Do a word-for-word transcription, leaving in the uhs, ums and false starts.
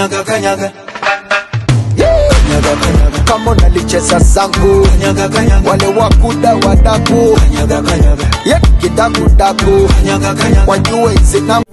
kanyaga kanyaga kanyaga kanyaga kama unalicheza zangu kanyaga kanyaga wale wakuda wadaku kanyaga kanyaga ye kidaku daku kanyaga kanyaga wajue zina